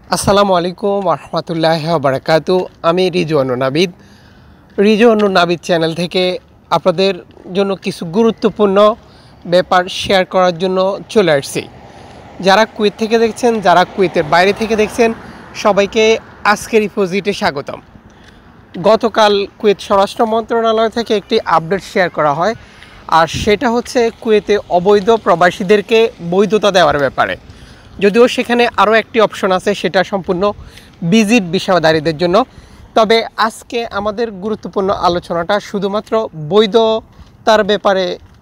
আসসালামু আলাইকুম রহমতুল্লাহ বারাকাতু। আমি রিজওয়ানুর নাবিদ, রিজওয়ানুর নাবিদ চ্যানেল থেকে আপনাদের জন্য কিছু গুরুত্বপূর্ণ ব্যাপার শেয়ার করার জন্য চলে আসছি। যারা কুয়েত থেকে দেখছেন, যারা কুয়েতের বাইরে থেকে দেখছেন, সবাইকে আজকের রিপোজিটে স্বাগতম। গতকাল কুয়েত স্বরাষ্ট্র মন্ত্রণালয় থেকে একটি আপডেট শেয়ার করা হয়, আর সেটা হচ্ছে কুয়েতে অবৈধ প্রবাসীদেরকে বৈধতা দেওয়ার ব্যাপারে। যদিও সেখানে আরও একটি অপশন আছে, সেটা সম্পূর্ণ ভিজিট ভিসাধারীদের জন্য। তবে আজকে আমাদের গুরুত্বপূর্ণ আলোচনাটা শুধুমাত্র বৈধতার ব্যাপারে।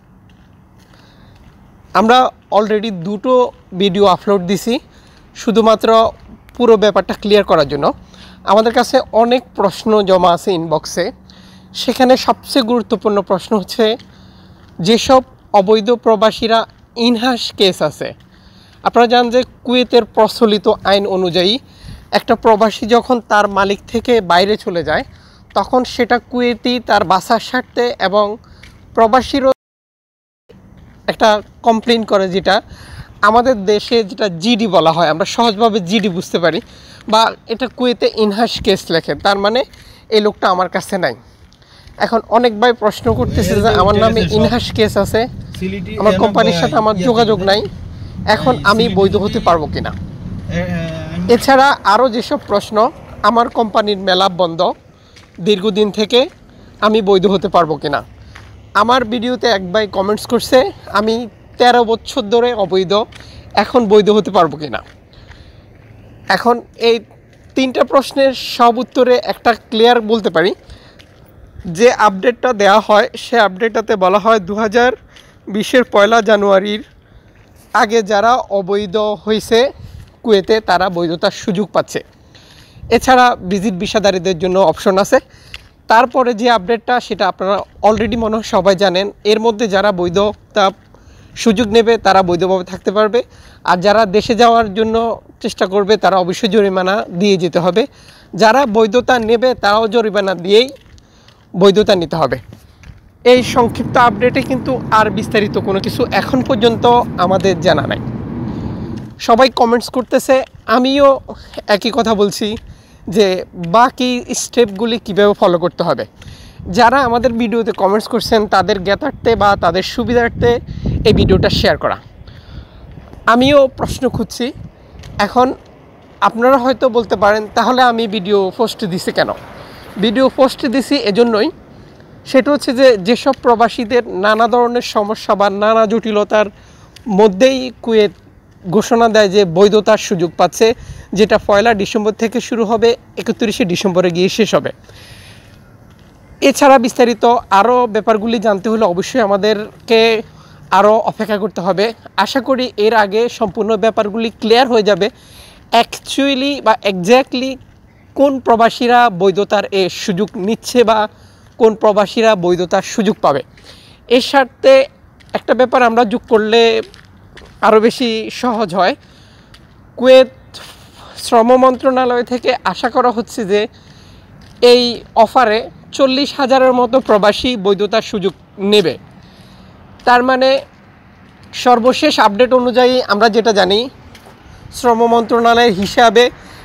আমরা অলরেডি দুটো ভিডিও আপলোড দিছি শুধুমাত্র পুরো ব্যাপারটা ক্লিয়ার করার জন্য। আমাদের কাছে অনেক প্রশ্ন জমা আছে ইনবক্সে। সেখানে সবচেয়ে গুরুত্বপূর্ণ প্রশ্ন হচ্ছে, যেসব অবৈধ প্রবাসীরা ইনহাস কেস আছে। আপনারা জানেন যে কুয়েতের প্রচলিত আইন অনুযায়ী একটা প্রবাসী যখন তার মালিক থেকে বাইরে চলে যায়, তখন সেটা কুয়েতি তার বাসার স্বার্থে এবং প্রবাসীরও একটা কমপ্লেন করে, যেটা আমাদের দেশে যেটা জিডি বলা হয়, আমরা সহজভাবে জিডি বুঝতে পারি, বা এটা কুয়েতে ইনহাস কেস লেখে, তার মানে এই লোকটা আমার কাছে নাই। এখন অনেক ভাই প্রশ্ন করতেছে যে আমার নামে ইনহাস কেস আছে, আমার কোম্পানির সাথে আমার যোগাযোগ নাই, এখন আমি বৈধ হতে পারবো কিনা। এছাড়া আরও যেসব প্রশ্ন, আমার কোম্পানির মেলা বন্ধ দীর্ঘদিন থেকে, আমি বৈধ হতে পারবো কিনা। আমার ভিডিওতে এক ভাই কমেন্টস করছে, আমি 13 বছর ধরে অবৈধ, এখন বৈধ হতে পারবো কিনা। এখন এই তিনটা প্রশ্নের সব উত্তরে একটা ক্লিয়ার বলতে পারি। যে আপডেটটা দেওয়া হয়, সে আপডেটটাতে বলা হয় 2020-এর 1 জানুয়ারির আগে যারা অবৈধ হয়েছে কুয়েতে, তারা বৈধতার সুযোগ পাচ্ছে। এছাড়া ভিজিট ভিসাধারীদের জন্য অপশন আছে। তারপরে যে আপডেটটা, সেটা আপনারা অলরেডি মনে হয় সবাই জানেন। এর মধ্যে যারা বৈধতা সুযোগ নেবে তারা বৈধভাবে থাকতে পারবে, আর যারা দেশে যাওয়ার জন্য চেষ্টা করবে তারা অবশ্যই জরিমানা দিয়ে যেতে হবে। যারা বৈধতা নেবে তারাও জরিমানা দিয়েই বৈধতা নিতে হবে। এই সংক্ষিপ্ত আপডেটে কিন্তু আর বিস্তারিত কোনো কিছু এখন পর্যন্ত আমাদের জানা নাই। সবাই কমেন্টস করতেছে, আমিও একই কথা বলছি যে বাকি স্টেপগুলি কীভাবে ফলো করতে হবে। যারা আমাদের ভিডিওতে কমেন্টস করছেন তাদের জ্ঞাতার্থে বা তাদের সুবিধার্থে এই ভিডিওটা শেয়ার করা। আমিও প্রশ্ন খুঁজছি। এখন আপনারা হয়তো বলতে পারেন, তাহলে আমি ভিডিও পোস্ট দিছি কেন? ভিডিও পোস্ট দিছি এজন্যই, সেটা হচ্ছে যে যেসব প্রবাসীদের নানা ধরনের সমস্যা বা নানা জটিলতার মধ্যেই কুয়েত ঘোষণা দেয় যে বৈধতার সুযোগ পাচ্ছে, যেটা 1 ডিসেম্বর থেকে শুরু হবে, 31শে ডিসেম্বরে গিয়ে শেষ হবে। এছাড়া বিস্তারিত আরও ব্যাপারগুলি জানতে হলে অবশ্যই আমাদেরকে আরও অপেক্ষা করতে হবে। আশা করি এর আগে সম্পূর্ণ ব্যাপারগুলি ক্লিয়ার হয়ে যাবে, অ্যাকচুয়ালি বা এক্স্যাক্টলি কোন প্রবাসীরা বৈধতার এ সুযোগ নিচ্ছে বা কোন প্রবাসীরা বৈধতার সুযোগ পাবে। এর সাথে একটা ব্যাপার আমরা যোগ করলে আরও বেশি সহজ হয়। কুয়েত শ্রম মন্ত্রণালয় থেকে আশা করা হচ্ছে যে এই অফারে 40,000-এর মতো প্রবাসী বৈধতার সুযোগ নেবে। তার মানে সর্বশেষ আপডেট অনুযায়ী আমরা যেটা জানি, শ্রম মন্ত্রণালয়ের হিসাবে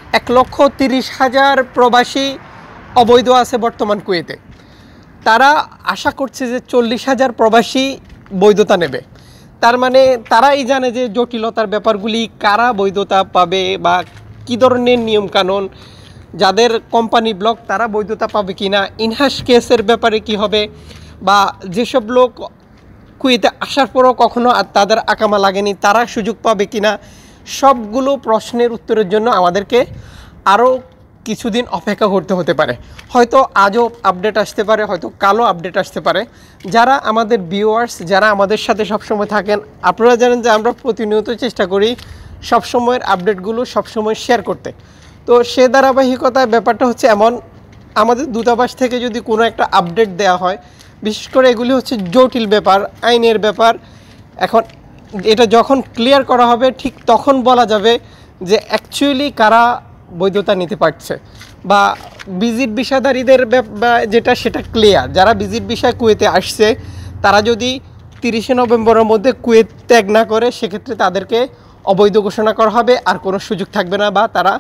1,30,000 প্রবাসী অবৈধ আছে বর্তমান কুয়েতে। তারা আশা করছে যে 40,000 প্রবাসী বৈধতা নেবে। তার মানে তারাই জানে যে জটিলতার ব্যাপারগুলি, কারা বৈধতা পাবে বা কী ধরনের নিয়মকানুন, যাদের কোম্পানি ব্লক তারা বৈধতা পাবে কি না, ইনহাস কেসের ব্যাপারে কি হবে, বা যেসব লোক কুয়েতে আসার পরও কখনো তাদের আকামা লাগেনি তারা সুযোগ পাবে কি না, সবগুলো প্রশ্নের উত্তরের জন্য আমাদেরকে আরও কিছুদিন অপেক্ষা করতে হতে পারে। হয়তো আজও আপডেট আসতে পারে, হয়তো কালও আপডেট আসতে পারে। যারা আমাদের ভিউয়ার্স, যারা আমাদের সাথে সবসময় থাকেন, আপনারা জানেন যে আমরা প্রতিনিয়ত চেষ্টা করি সবসময়ের আপডেটগুলো সবসময় শেয়ার করতে। তো সে ধারাবাহিকতায় ব্যাপারটা হচ্ছে এমন, আমাদের দূতাবাস থেকে যদি কোনো একটা আপডেট দেওয়া হয়, বিশেষ করে এগুলি হচ্ছে জটিল ব্যাপার, আইনের ব্যাপার, এখন এটা যখন ক্লিয়ার করা হবে ঠিক তখন বলা যাবে যে অ্যাকচুয়ালি কারা বৈধতা নিতে পারছে বা ভিজিট ভিসাধারীদের যেটা সেটা ক্লিয়ার। যারা ভিজিট ভিসায় কুয়েতে আসছে তারা যদি 30শে নভেম্বরের মধ্যে কুয়েত ত্যাগ না করে, সেক্ষেত্রে তাদেরকে অবৈধ ঘোষণা করা হবে, আর কোনো সুযোগ থাকবে না বা তারা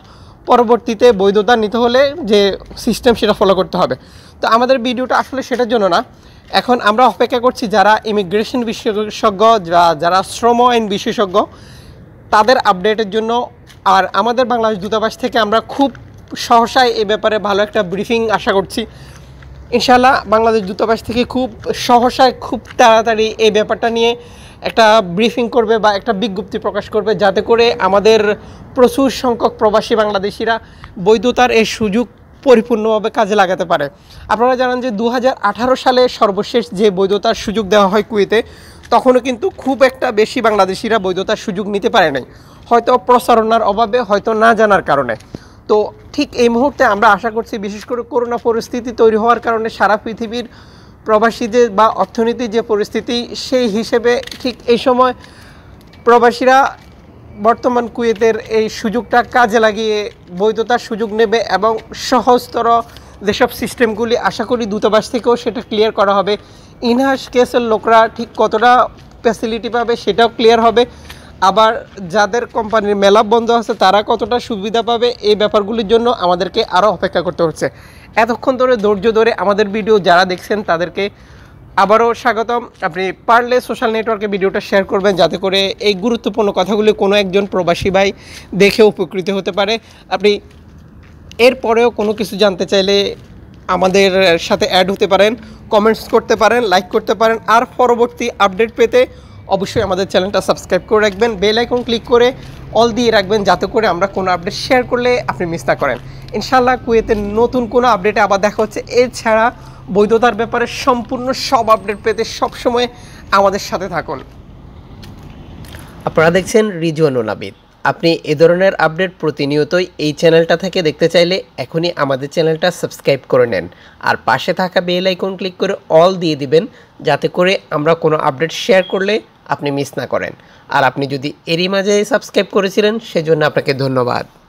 পরবর্তীতে বৈধতা নিতে হলে যে সিস্টেম সেটা ফলো করতে হবে। তো আমাদের ভিডিওটা আসলে সেটার জন্য না, এখন আমরা অপেক্ষা করছি যারা ইমিগ্রেশন বিশেষজ্ঞ, যারা শ্রম আইন বিশেষজ্ঞ তাদের আপডেটের জন্য। আর আমাদের বাংলাদেশ দূতাবাস থেকে আমরা খুব সহসায় এ ব্যাপারে ভালো একটা ব্রিফিং আশা করছি। ইনশাআল্লাহ বাংলাদেশ দূতাবাস থেকে খুব সহসায় খুব তাড়াতাড়ি এই ব্যাপারটা নিয়ে একটা ব্রিফিং করবে বা একটা বিজ্ঞপ্তি প্রকাশ করবে, যাতে করে আমাদের প্রচুর সংখ্যক প্রবাসী বাংলাদেশিরা বৈধতার এই সুযোগ পরিপূর্ণভাবে কাজে লাগাতে পারে। আপনারা জানেন যে 2018 সালে সর্বশেষ যে বৈধতার সুযোগ দেওয়া হয় কুয়েতে, তখনও কিন্তু খুব একটা বেশি বাংলাদেশিরা বৈধতার সুযোগ নিতে পারে নাই, হয়তো প্রচারণার অভাবে, হয়তো না জানার কারণে। তো ঠিক এই মুহূর্তে আমরা আশা করছি, বিশেষ করে করোনা পরিস্থিতি তৈরি হওয়ার কারণে সারা পৃথিবীর প্রবাসীদের বা অর্থনীতির যে পরিস্থিতি, সেই হিসেবে ঠিক এই সময় প্রবাসীরা বর্তমান কুয়েতের এই সুযোগটা কাজে লাগিয়ে বৈধতার সুযোগ নেবে এবং সহজতর যেসব সিস্টেমগুলি আশা করি দূতাবাস থেকেও সেটা ক্লিয়ার করা হবে। ইনহাউস কেসের লোকরা ঠিক কতটা ফ্যাসিলিটি পাবে সেটাও ক্লিয়ার হবে। আবার যাদের কোম্পানির মেলা বন্ধ আছে তারা কতটা সুবিধা পাবে, এই ব্যাপারগুলির জন্য আমাদেরকে আরও অপেক্ষা করতে হচ্ছে। এতক্ষণ ধরে ধৈর্য ধরে আমাদের ভিডিও যারা দেখছেন তাদেরকে আবারও স্বাগতম। আপনি পারলে সোশ্যাল নেটওয়ার্কে ভিডিওটা শেয়ার করবেন, যাতে করে এই গুরুত্বপূর্ণ কথাগুলি কোনো একজন প্রবাসী ভাই দেখে উপকৃত হতে পারে। আপনি এরপরেও কোনো কিছু জানতে চাইলে আমাদের সাথে অ্যাড হতে পারেন, কমেন্টস করতে পারেন, লাইক করতে পারেন। আর পরবর্তী আপডেট পেতে অবশ্যই আমাদের চ্যানেলটা সাবস্ক্রাইব করে রাখবেন, বেল আইকন ক্লিক করে অল দিয়ে রাখবেন, যাতে করে আমরা কোনো আপডেট শেয়ার করলে আপনি মিস না করেন। ইনশাআল্লাহ কুয়েতের নতুন কোনো আপডেটে আবার দেখা হচ্ছে। এছাড়া বৈধতার ব্যাপারে সম্পূর্ণ সব আপডেট পেতে সবসময় আমাদের সাথে থাকুন। আপনারা দেখছেন রিজওয়ানুল আবিদ। আপনি এ ধরনের আপডেট প্রতিনিয়তই এই চ্যানেলটা থেকে দেখতে চাইলে এখনই আমাদের চ্যানেলটা সাবস্ক্রাইব করে নেন, আর পাশে থাকা বেল আইকন ক্লিক করে অল দিয়ে দিবেন, যাতে করে আমরা কোনো আপডেট শেয়ার করলে আপনি মিস না করেন। আর আপনি যদি এরই মাঝে সাবস্ক্রাইব করেছিলেন সেজন্য আপনাকে ধন্যবাদ।